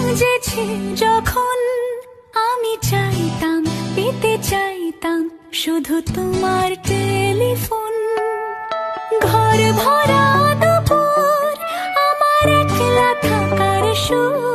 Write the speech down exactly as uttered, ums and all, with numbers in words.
বুঝেছি যখন আমি চাইতাম পেতে চাইতাম শুধু তোমার টেলিফোন। ঘর ভরা দুপুর আমার একলা থাকার সুর